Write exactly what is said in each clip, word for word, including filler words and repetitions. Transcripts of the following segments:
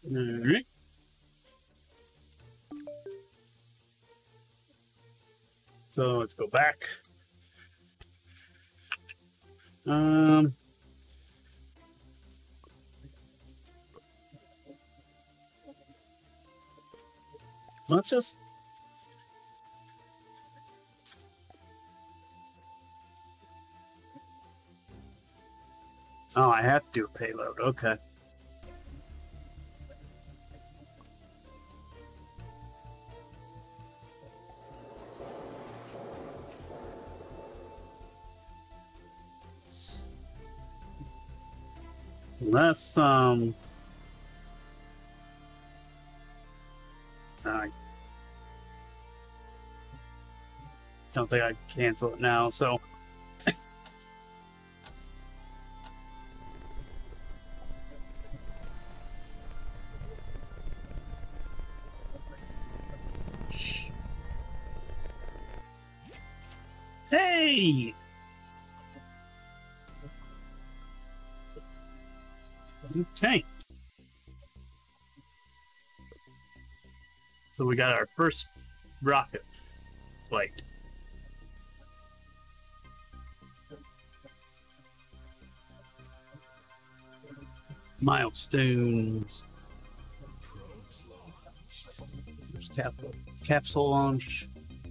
Alright. So let's go back. Um, let's just... Oh, I have to do a payload. Okay. Let's, um... I don't think I can cancel it now, so... Hey! Okay. So we got our first rocket flight. Milestones. There's capsule, capsule launch.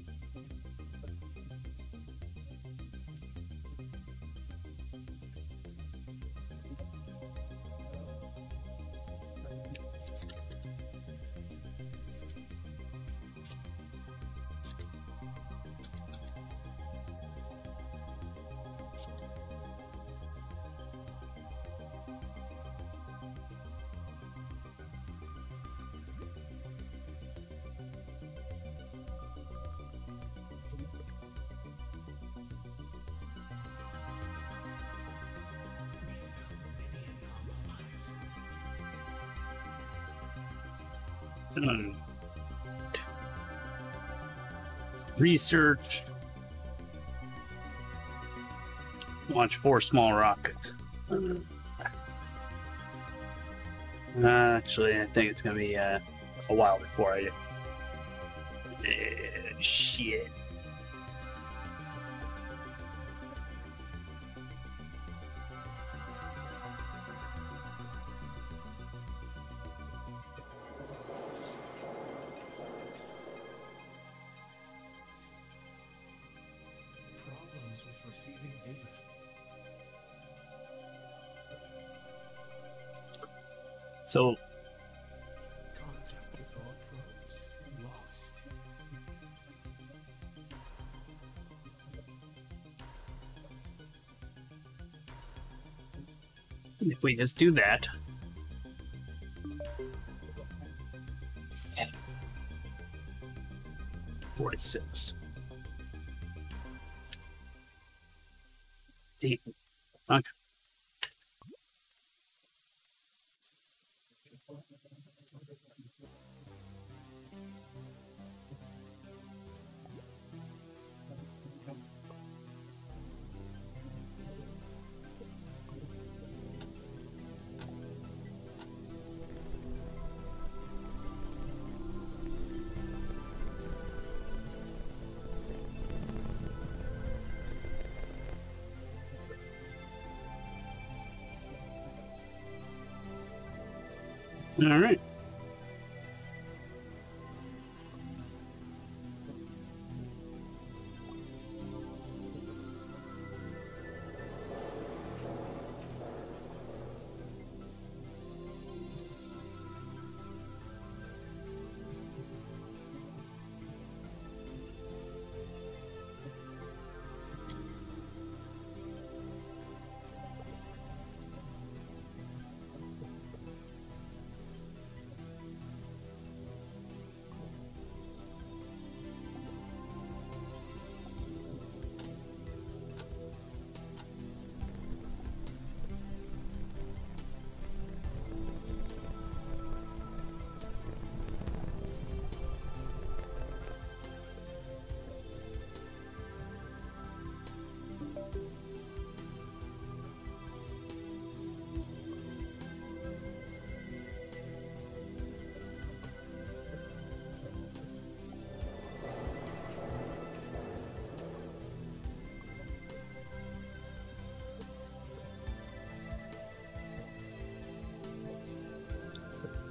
Hmm. Research. Launch four small rockets. Uh, actually, I think it's gonna be uh, a while before I. Uh, shit. So, if we just do that, forty-six. Damn. Okay. All right.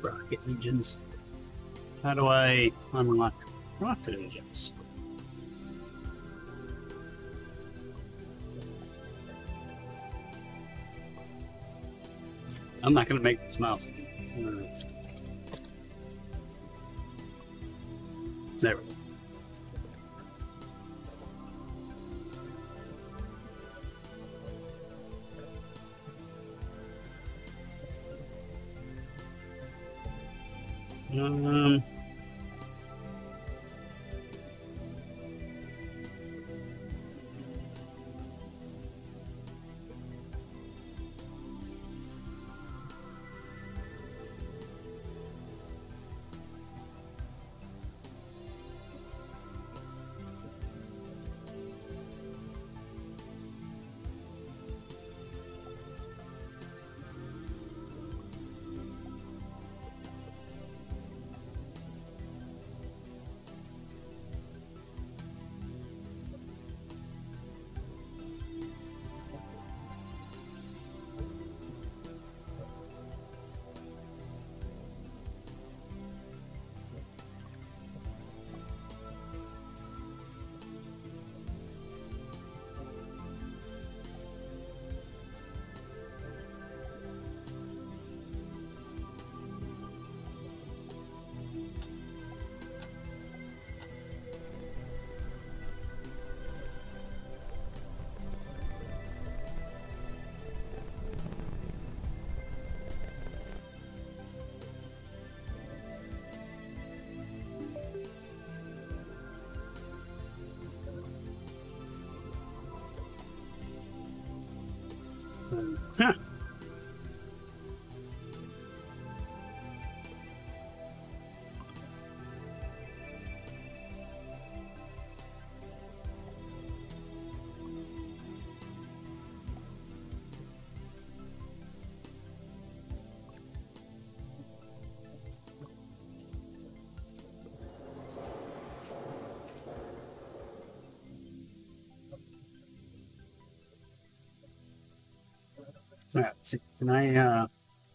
rocket engines. How do I unlock rocket engines? I'm not going to make this mouse. Uh, there we go. Um, huh. Let's see. Can I uh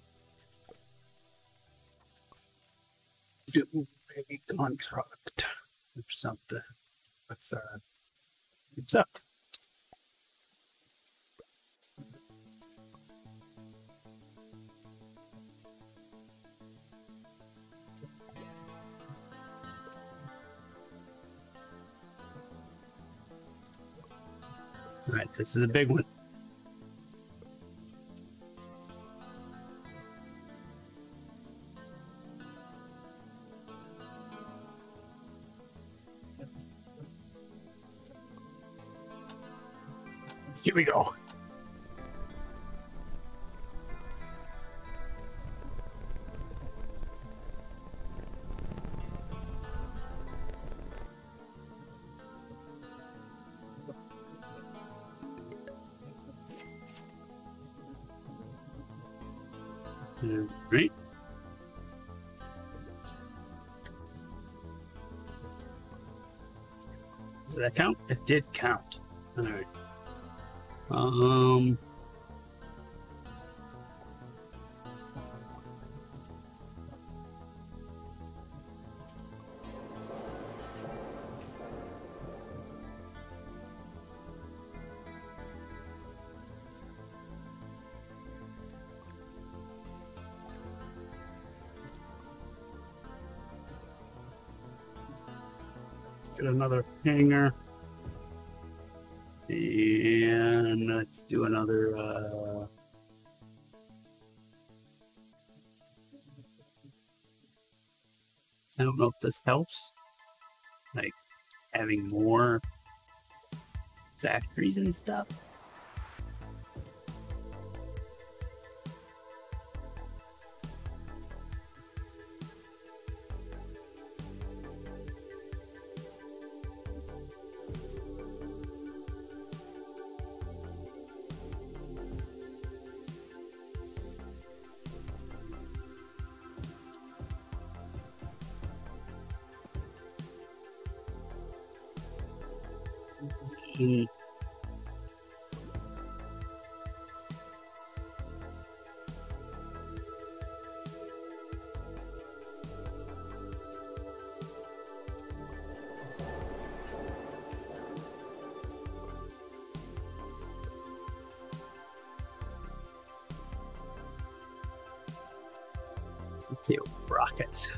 do a contract or something? What's that? What's up? All right, this is a big one. Here we go. Right. Did that count? It did count. All right. Um. Let's get another hanger. And let's do another, uh... I don't know if this helps. Like, having more factories and stuff. Mm. Fuel rockets.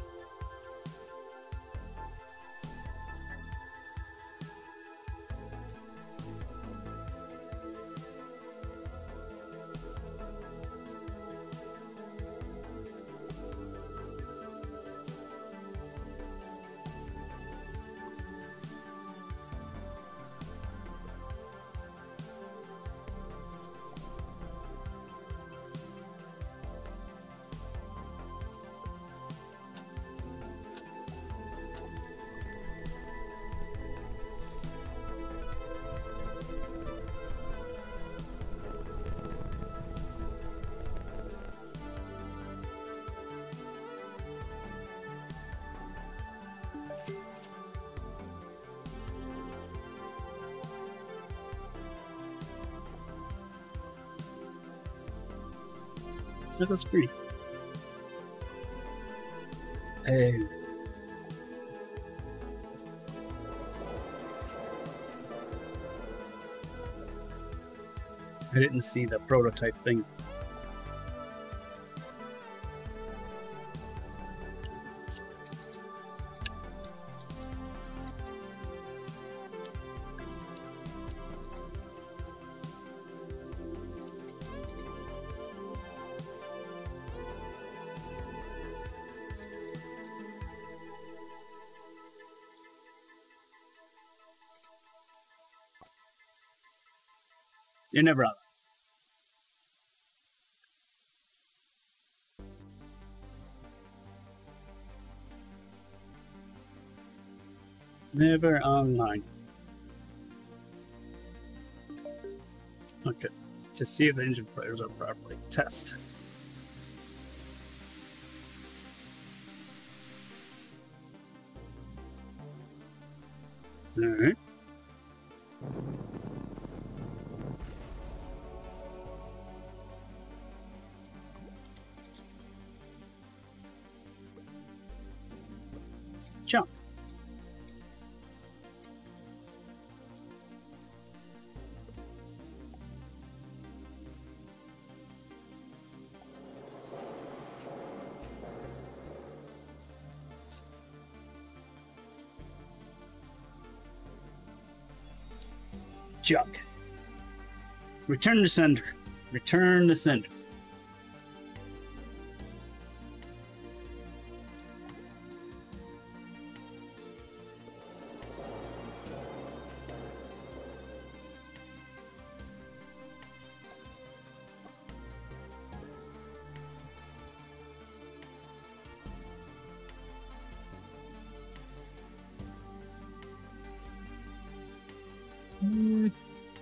Just a screen. Hey. I didn't see the prototype thing. You're never out. Never online. Okay. To see if the engine fires are properly. Test. Alright. Jump. Jump. Return to sender. Return to sender. Mm.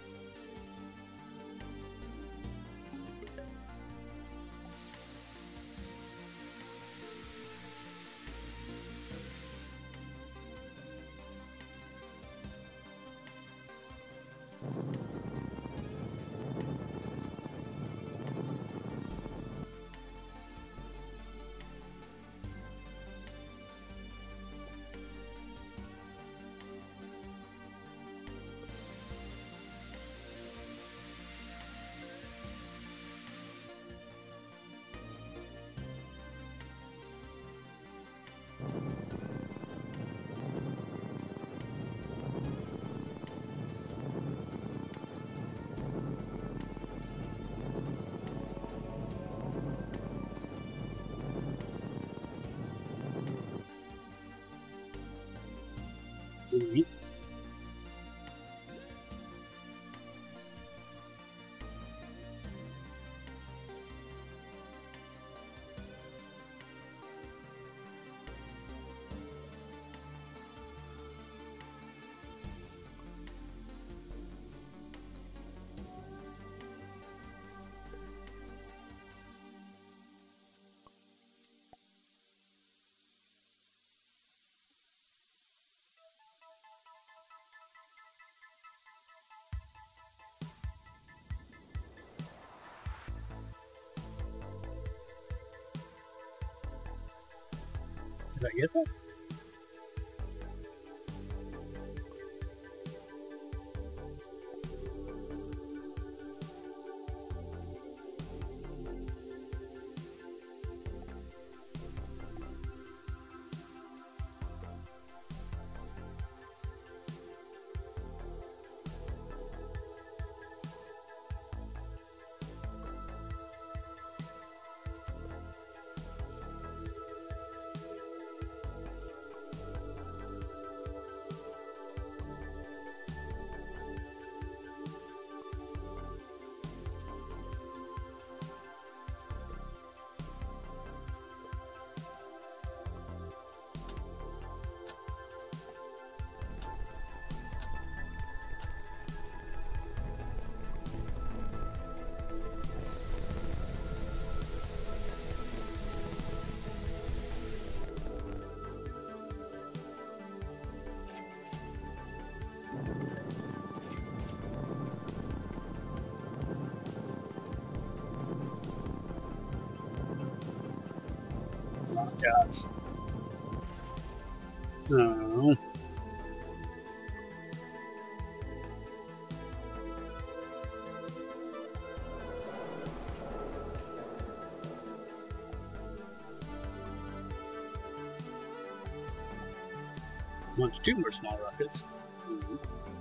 Mm-hmm. Did I get that? gods. Oh. Launch two more small rockets. Mm-hmm.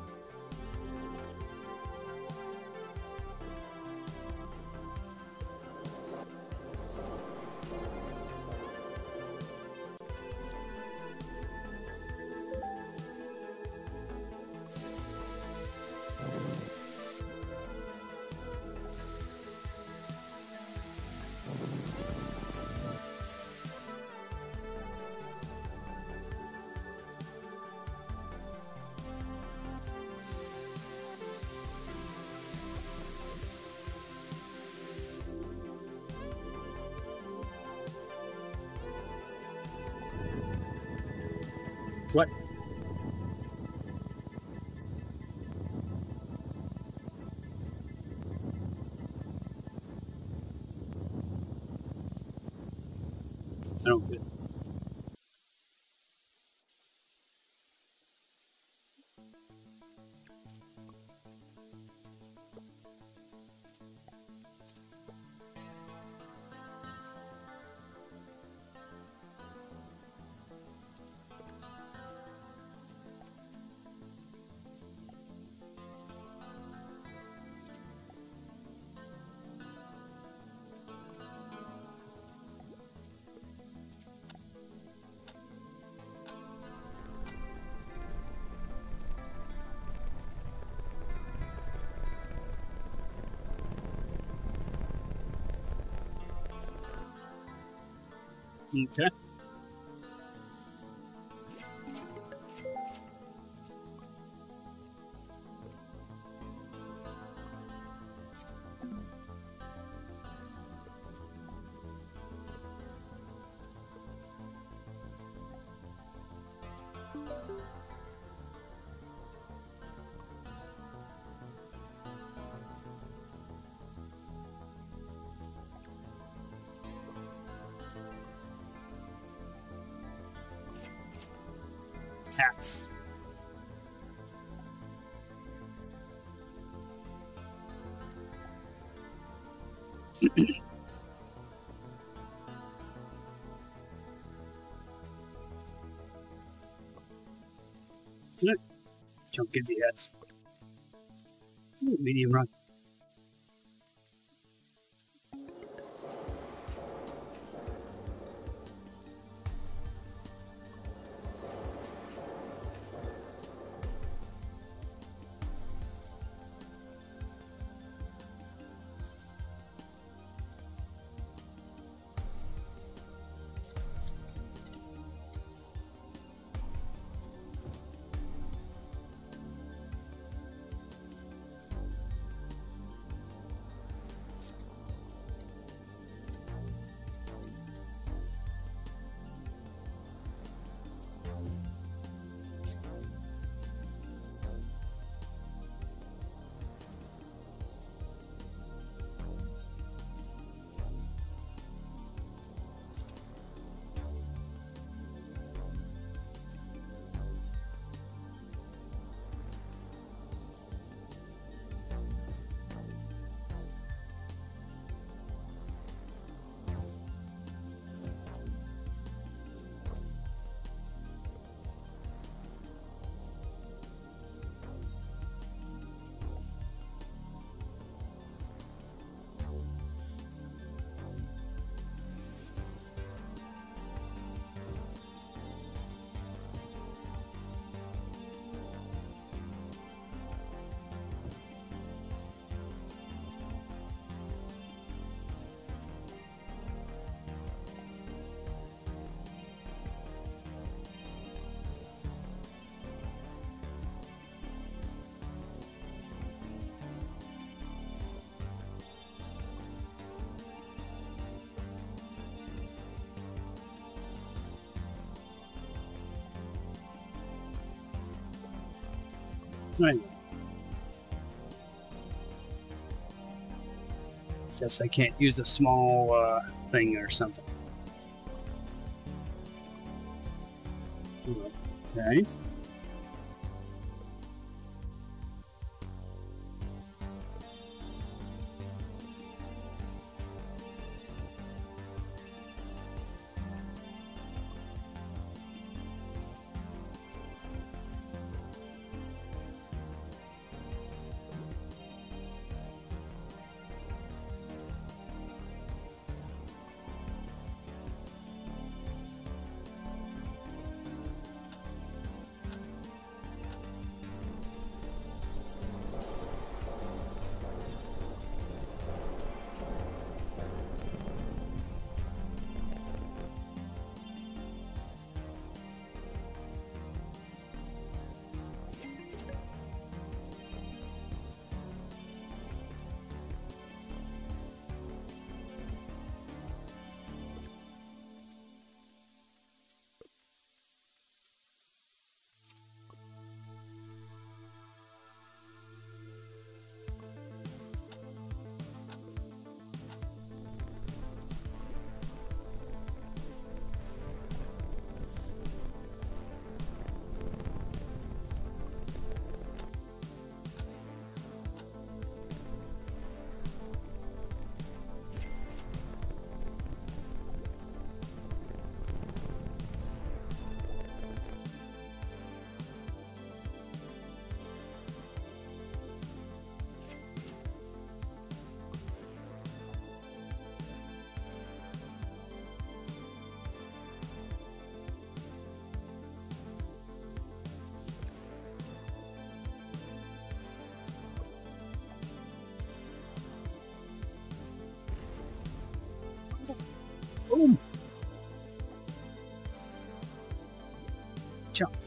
What? I don't get it. Okay. Hats. Junk gives you hats. Ooh, medium rock. Right. Guess I can't use a small uh, thing or something. Okay. Boom. Jump.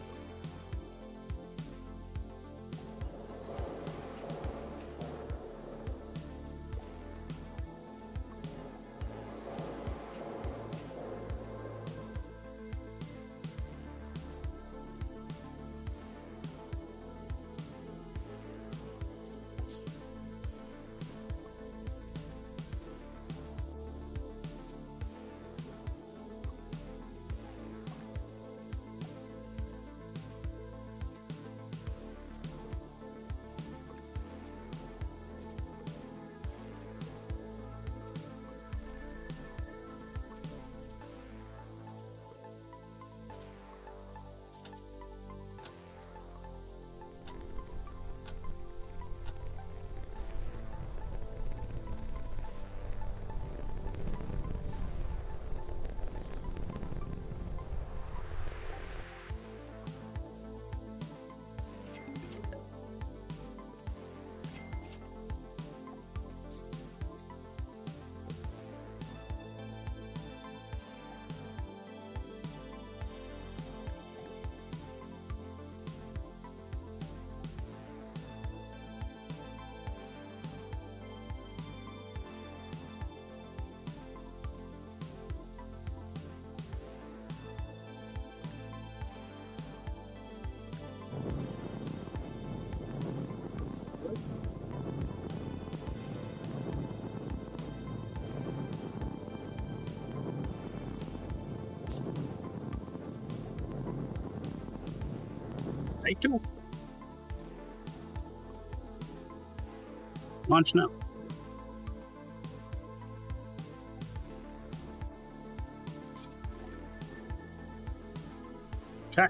I do. Launch now. Okay.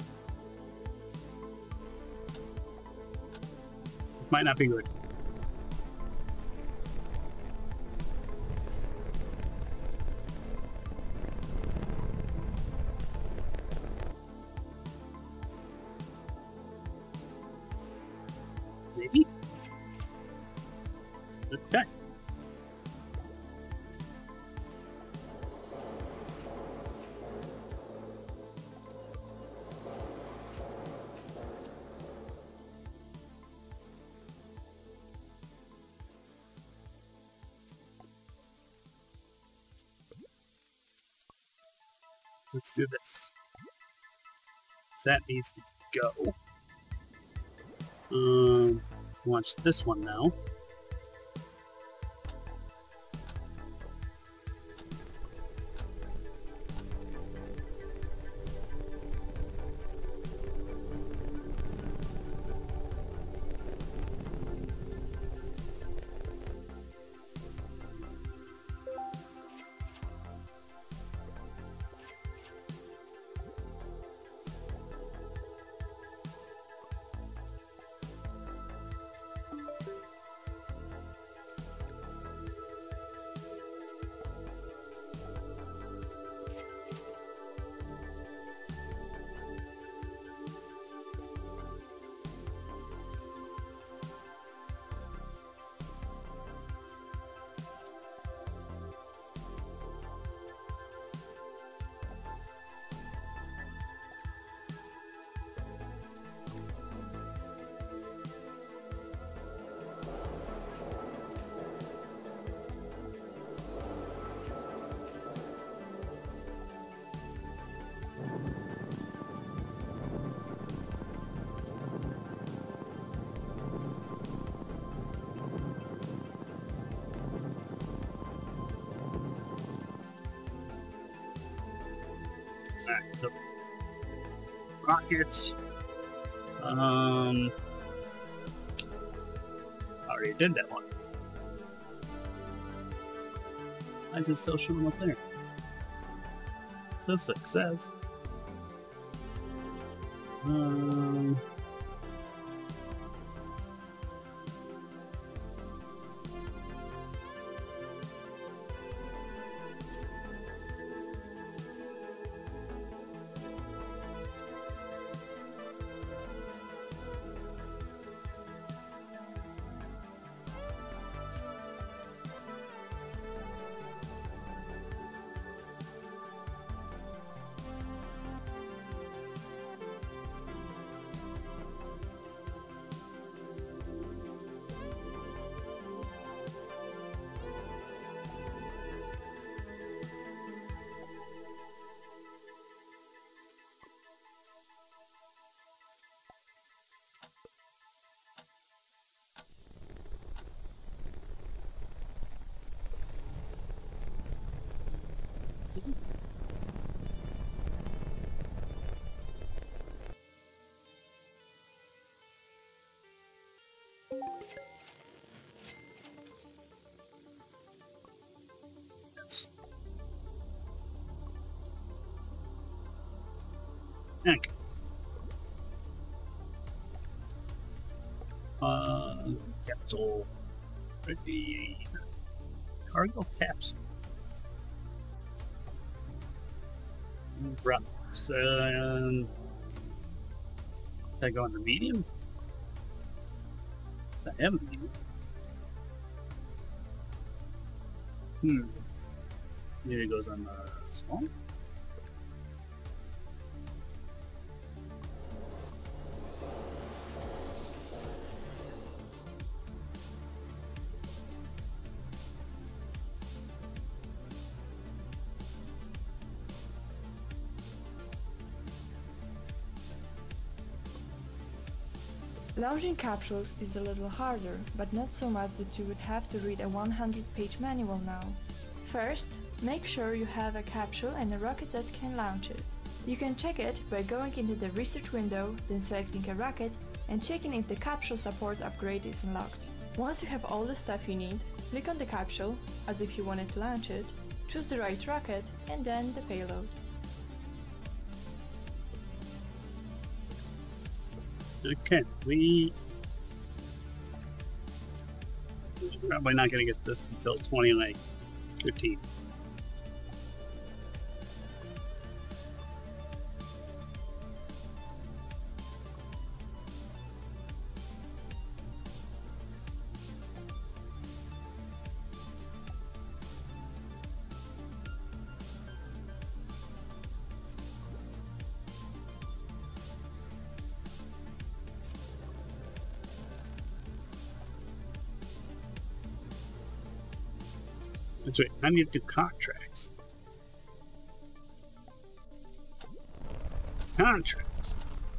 Might not be good. Maybe. Okay. Let's do this. That needs to go. Um, launch this one now. Alright, so rockets. Um, I already did that one. Why is it still showing up there? So success. Um. Okay. Uh, capsule. Would be cargo capsule. Rocks. Um, does that go on the medium? Does that have a medium? Hmm. Maybe it goes on the small. Launching capsules is a little harder, but not so much that you would have to read a one hundred page manual now. First, make sure you have a capsule and a rocket that can launch it. You can check it by going into the research window, then selecting a rocket and checking if the capsule support upgrade is unlocked. Once you have all the stuff you need, click on the capsule, as if you wanted to launch it, choose the right rocket and then the payload. Okay, we we're probably not gonna get this until twenty fifteen. That's right, I need to do contracts. Contracts.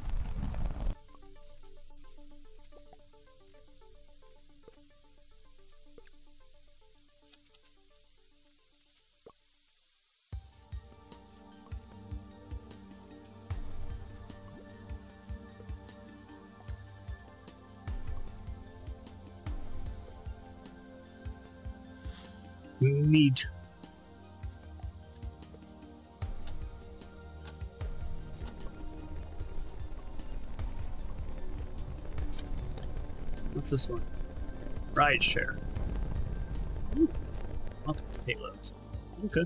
Neat. What's this one? Ride share. Ooh, multiple payloads. Okay.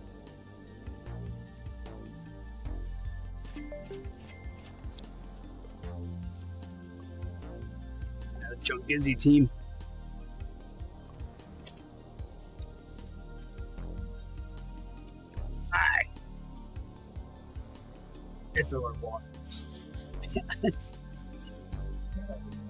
Now the Junk Izzy team. It's a little one.